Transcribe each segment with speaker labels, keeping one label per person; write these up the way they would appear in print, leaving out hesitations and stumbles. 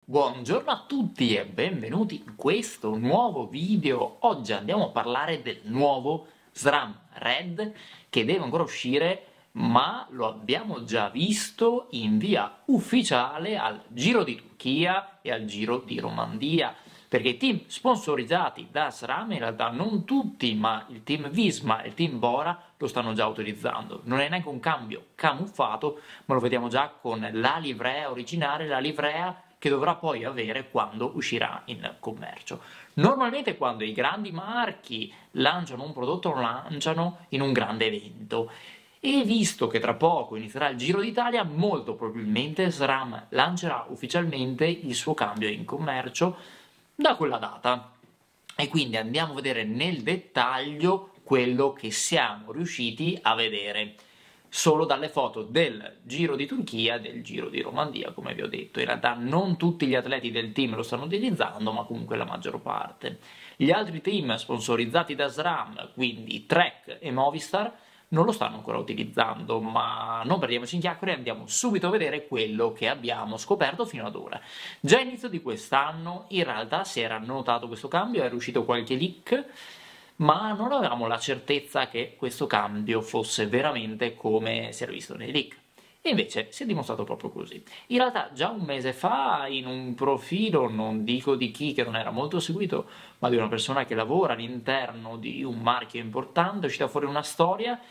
Speaker 1: Buongiorno a tutti e benvenuti in questo nuovo video. Oggi andiamo a parlare del nuovo SRAM Red che deve ancora uscire, ma lo abbiamo già visto in via ufficiale al Giro di Turchia e al Giro di Romandia, perché i team sponsorizzati da SRAM, in realtà non tutti, ma il team Visma e il team Bora lo stanno già utilizzando. Non è neanche un cambio camuffato, ma lo vediamo già con la livrea originale, la livrea che dovrà poi avere quando uscirà in commercio. Normalmente quando i grandi marchi lanciano un prodotto lo lanciano in un grande evento, e visto che tra poco inizierà il Giro d'Italia, molto probabilmente SRAM lancerà ufficialmente il suo cambio in commercio da quella data. E quindi andiamo a vedere nel dettaglio quello che siamo riusciti a vedere solo dalle foto del Giro di Turchia e del Giro di Romandia, come vi ho detto. In realtà non tutti gli atleti del team lo stanno utilizzando, ma comunque la maggior parte. Gli altri team sponsorizzati da SRAM, quindi Trek e Movistar, non lo stanno ancora utilizzando, ma non perdiamoci in chiacchiere e andiamo subito a vedere quello che abbiamo scoperto fino ad ora. Già a inizio di quest'anno in realtà si era notato questo cambio, era uscito qualche leak, ma non avevamo la certezza che questo cambio fosse veramente come si era visto nei leak. E invece si è dimostrato proprio così. In realtà già un mese fa, in un profilo, non dico di chi, che non era molto seguito, ma di una persona che lavora all'interno di un marchio importante, è uscita fuori una storia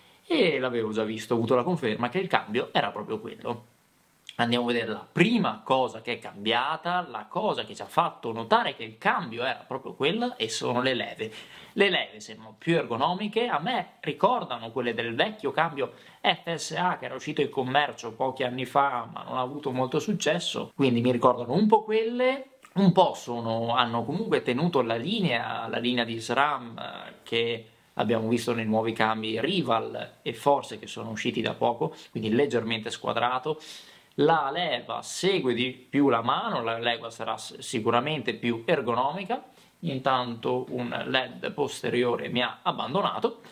Speaker 1: e l'avevo già visto, ho avuto la conferma che il cambio era proprio quello. Andiamo a vedere la prima cosa che è cambiata, la cosa che ci ha fatto notare che il cambio era proprio quello, e sono le leve. Le leve sembrano più ergonomiche, a me ricordano quelle del vecchio cambio FSA che era uscito in commercio pochi anni fa ma non ha avuto molto successo, quindi mi ricordano un po' quelle, un po' hanno comunque tenuto la linea di SRAM che abbiamo visto nei nuovi cambi Rival e Force che sono usciti da poco, quindi leggermente squadrato. La leva segue di più la mano, la leva sarà sicuramente più ergonomica. Intanto un LED posteriore mi ha abbandonato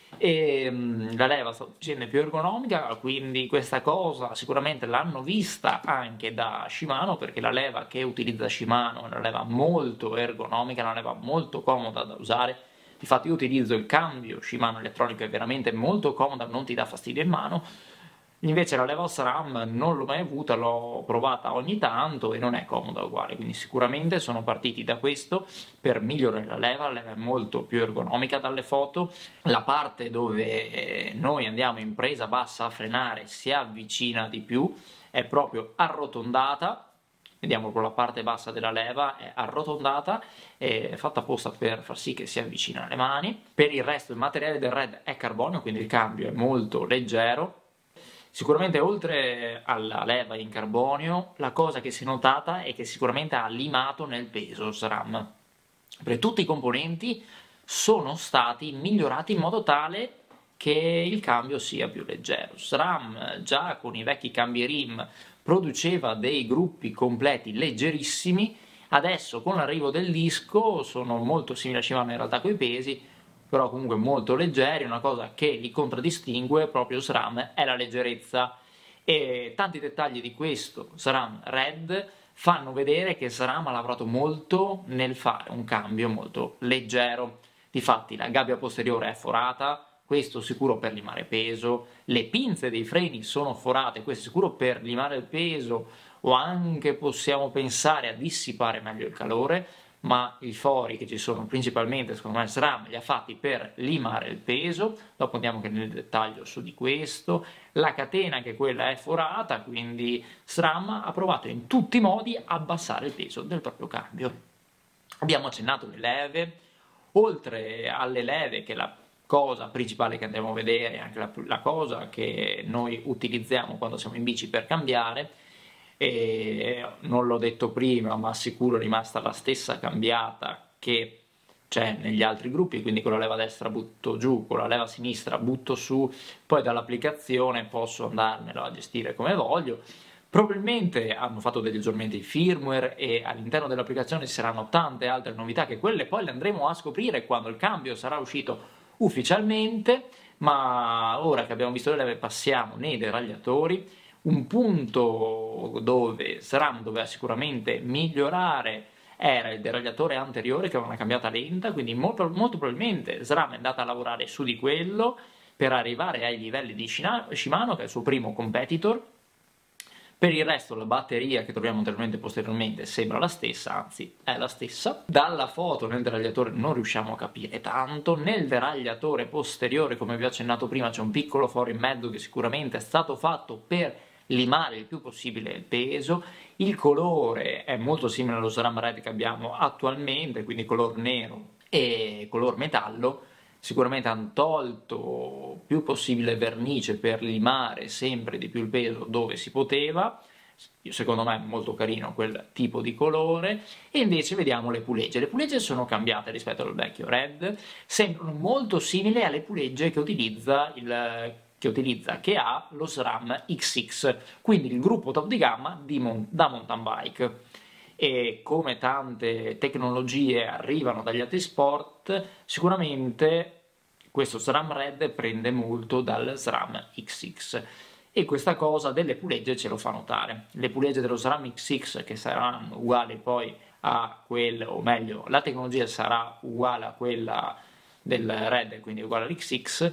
Speaker 1: e la leva sta facendo più ergonomica, quindi questa cosa sicuramente l'hanno vista anche da Shimano, perché la leva che utilizza Shimano è una leva molto ergonomica, una leva molto comoda da usare. Infatti io utilizzo il cambio Shimano elettronico, è veramente molto comoda, non ti dà fastidio in mano. Invece la leva SRAM non l'ho mai avuta, l'ho provata ogni tanto e non è comoda uguale, quindi sicuramente sono partiti da questo per migliorare la leva è molto più ergonomica dalle foto, la parte dove noi andiamo in presa bassa a frenare si avvicina di più, è proprio arrotondata, vediamo con la parte bassa della leva è arrotondata, è fatta apposta per far sì che si avvicina alle mani. Per il resto il materiale del Red è carbonio, quindi il cambio è molto leggero. Sicuramente oltre alla leva in carbonio, la cosa che si è notata è che sicuramente ha limato nel peso SRAM, perché tutti i componenti sono stati migliorati in modo tale che il cambio sia più leggero. SRAM già con i vecchi cambi RIM produceva dei gruppi completi leggerissimi, adesso con l'arrivo del disco sono molto simili a Shimano in realtà coi pesi, però comunque molto leggeri. Una cosa che li contraddistingue proprio SRAM è la leggerezza, e tanti dettagli di questo SRAM Red fanno vedere che SRAM ha lavorato molto nel fare un cambio molto leggero. Difatti la gabbia posteriore è forata, questo sicuro per limare peso, le pinze dei freni sono forate, questo sicuro per limare il peso, o anche possiamo pensare a dissipare meglio il calore, ma i fori che ci sono principalmente secondo me SRAM li ha fatti per limare il peso. Dopo andiamo anche nel dettaglio su di questo. La catena anche quella è forata, quindi SRAM ha provato in tutti i modi a abbassare il peso del proprio cambio. Abbiamo accennato le leve, oltre alle leve che è la cosa principale che andiamo a vedere, anche la cosa che noi utilizziamo quando siamo in bici per cambiare, e non l'ho detto prima ma sicuro è rimasta la stessa cambiata che c'è negli altri gruppi, quindi con la leva destra butto giù, con la leva sinistra butto su, poi dall'applicazione posso andarmelo a gestire come voglio. Probabilmente hanno fatto degli aggiornamenti firmware e all'interno dell'applicazione ci saranno tante altre novità, che quelle poi le andremo a scoprire quando il cambio sarà uscito ufficialmente, ma ora che abbiamo visto le leve passiamo nei deragliatori. Un punto dove SRAM doveva sicuramente migliorare era il deragliatore anteriore, che aveva una cambiata lenta, quindi molto probabilmente SRAM è andata a lavorare su di quello per arrivare ai livelli di Shimano, che è il suo primo competitor. Per il resto la batteria che troviamo anteriormente e posteriormente sembra la stessa, anzi è la stessa. Dalla foto nel deragliatore non riusciamo a capire tanto. Nel deragliatore posteriore, come vi ho accennato prima, c'è un piccolo foro in mezzo che sicuramente è stato fatto per limare il più possibile il peso. Il colore è molto simile allo SRAM Red che abbiamo attualmente, quindi color nero e color metallo. Sicuramente hanno tolto più possibile vernice per limare sempre di più il peso dove si poteva. Secondo me è molto carino quel tipo di colore. E invece vediamo le pulegge. Le pulegge sono cambiate rispetto al vecchio Red, sembrano molto simili alle pulegge che che ha lo SRAM XX, quindi il gruppo top di gamma da mountain bike. E come tante tecnologie arrivano dagli altri sport, sicuramente questo SRAM Red prende molto dal SRAM XX, e questa cosa delle pulegge ce lo fa notare. Le pulegge dello SRAM XX, che saranno uguali poi a quelle, o meglio, la tecnologia sarà uguale a quella del Red, quindi uguale all'XX,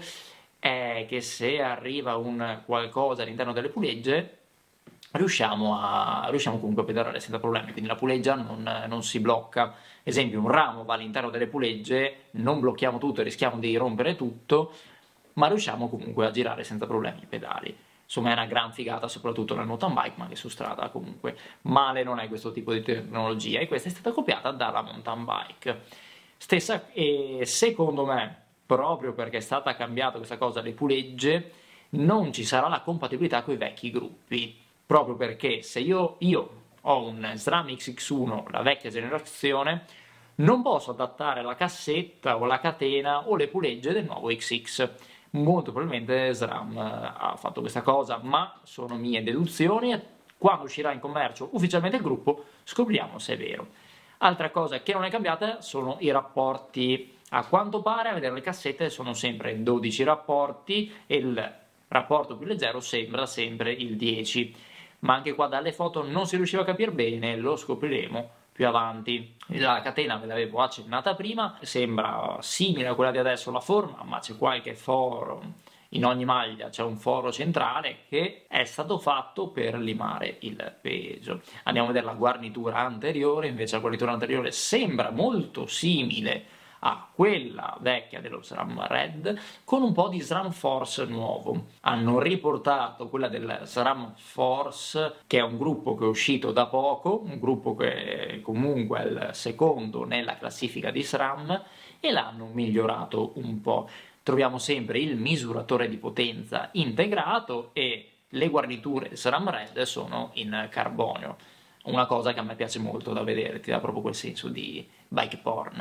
Speaker 1: è che se arriva un qualcosa all'interno delle pulegge riusciamo comunque a pedalare senza problemi, quindi la puleggia non si blocca. Esempio, un ramo va all'interno delle pulegge, non blocchiamo tutto e rischiamo di rompere tutto, ma riusciamo comunque a girare senza problemi i pedali. Insomma, è una gran figata, soprattutto nel mountain bike, ma che su strada comunque male non è questo tipo di tecnologia, e questa è stata copiata dalla mountain bike. Stessa, e secondo me, proprio perché è stata cambiata questa cosa alle pulegge, non ci sarà la compatibilità con i vecchi gruppi. Proprio perché se io ho un SRAM XX1, la vecchia generazione, non posso adattare la cassetta o la catena o le pulegge del nuovo XX. Molto probabilmente SRAM ha fatto questa cosa, ma sono mie deduzioni e quando uscirà in commercio ufficialmente il gruppo scopriremo se è vero. Altra cosa che non è cambiata sono i rapporti. A quanto pare, a vedere le cassette, sono sempre 12 rapporti e il rapporto più leggero sembra sempre il 10. Ma anche qua dalle foto non si riusciva a capire bene, lo scopriremo più avanti. La catena ve l'avevo accennata prima, sembra simile a quella di adesso la forma, ma c'è qualche foro, in ogni maglia c'è un foro centrale che è stato fatto per limare il peso. Andiamo a vedere la guarnitura anteriore, invece la guarnitura anteriore sembra molto simile a quella vecchia dello SRAM Red, con un po' di SRAM Force nuovo. Hanno riportato quella del SRAM Force, che è un gruppo che è uscito da poco, un gruppo che comunque è il secondo nella classifica di SRAM, e l'hanno migliorato un po'. Troviamo sempre il misuratore di potenza integrato e le guarniture SRAM Red sono in carbonio. Una cosa che a me piace molto da vedere, ti dà proprio quel senso di bike porn.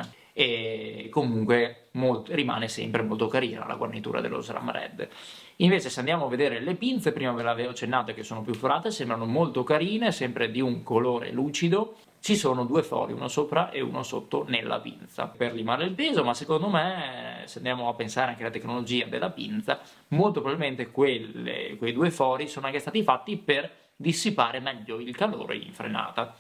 Speaker 1: E comunque rimane sempre molto carina la guarnitura dello SRAM Red. Invece se andiamo a vedere le pinze, prima ve l'avevo accennato che sono più forate, sembrano molto carine, sempre di un colore lucido. Ci sono due fori, uno sopra e uno sotto nella pinza per limare il peso, ma secondo me, se andiamo a pensare anche alla tecnologia della pinza, molto probabilmente quei due fori sono anche stati fatti per dissipare meglio il calore in frenata.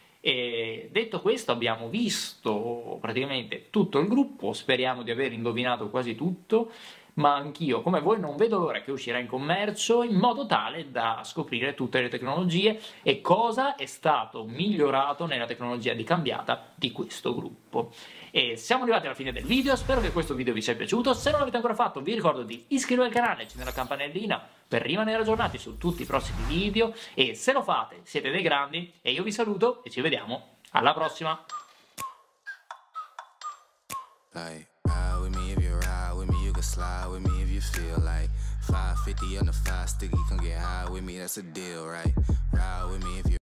Speaker 1: E detto questo, abbiamo visto praticamente tutto il gruppo, speriamo di aver indovinato quasi tutto, ma anch'io, come voi, non vedo l'ora che uscirà in commercio, in modo tale da scoprire tutte le tecnologie e cosa è stato migliorato nella tecnologia di cambiata di questo gruppo. E siamo arrivati alla fine del video, spero che questo video vi sia piaciuto. Se non l'avete ancora fatto, vi ricordo di iscrivervi al canale e accendere la campanellina per rimanere aggiornati su tutti i prossimi video, e se lo fate siete dei grandi, e io vi saluto e ci vediamo alla prossima.
Speaker 2: Slide with me if you feel like 550 on the 5 sticky, come get high with me, that's a deal, right? Ride with me if you